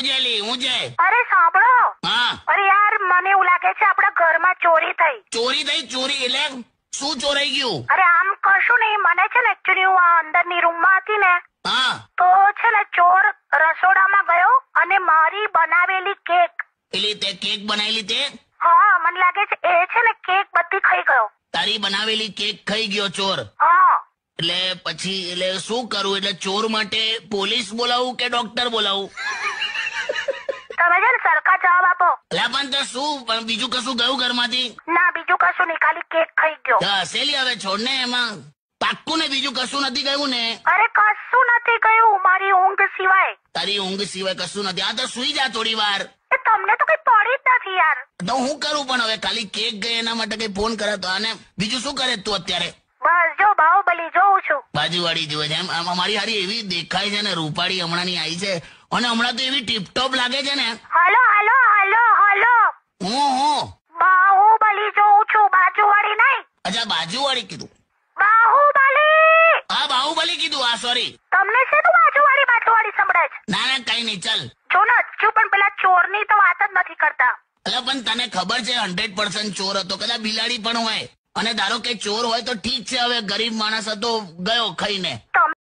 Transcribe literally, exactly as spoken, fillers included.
Jelly હું છે? અરે સાંભળો. હા. અરે યાર મને એવું લાગે છે આપણા ઘરમાં ચોરી થઈ. ચોરી થઈ? ચોરી એટલે શું ચોરાઈ ગયું? અરે આમ કશું નહીં, મને છે ને એકચ્યુઅલી હું આ અંદરની રૂમમાં હતી ને હા. તો છે ને ચોર રસોડામાં ગયો અને મારી બનાવેલી કેક. એટલે તે કેક બનાવેલી તે? હા મને લાગે છે એ છે ને કેક બધી ખાઈ ગયો. તારી બનાવેલી કેક ખાઈ ગયો ચોર? હા. એટલે પછી એટલે શું કરું? એટલે ચોર માટે પોલીસ બોલાવું કે ડોક્ટર બોલાવું? તમે છે ને સરખા જવાબ આપો. એટલે પણ તો શું પણ બીજું કશું ગયું ઘરમાંથી? ના બીજું કશું નહીં, ખાલી કેક ખાઈ ગયો. હસેલી હવે છોડ ને, એમાં પાક્કું ને બીજું કશું નથી ગયું ને? અરે કશું નથી ગયું મારી ઊંઘ સિવાય. તારી ઊંઘ સિવાય કશું નથી? આ તો સુઈ જા થોડી વાર. એ તમને તો કઈ પડી જ નથી યાર. તો હું કરું પણ હવે? ખાલી કેક ગઈ એના માટે કઈ ફોન કરે તો? આને બીજું શું કરે તું અત્યારે? બસ જો બાહુબલી જોઉં છું. બાજુવાળી જોવે છે એમ? અમારી હારી એવી દેખાય છે ને, રૂપાળી હમણાં ની આવી છે અને હમણાં તો એવી ટીપટોપ લાગે છે ને. હાલો હાલો હાલો હાલો. હું હું બાહુબલી જોઉં છું, બાજુવાળી નહીં. અચ્છા બાજુવાળી કીધું? બાહુબલી. હા બાહુબલી કીધું. હા સોરી. તમને શેનું બાજુવાળી બાજુવાળી સંભળાય છે? ના ના કઈ નહીં, ચાલ. જો ને હજુ પણ પેલા ચોરની તો વાત જ નથી કરતા. એટલે પણ તને ખબર છે હંડ્રેડ પર્સન્ટ ચોર હતો? કદાચ બિલાડી પણ હોય અને ધારો કે ચોર હોય તો ઠીક છે, હવે ગરીબ માણસ હતો ગયો ખાઈને.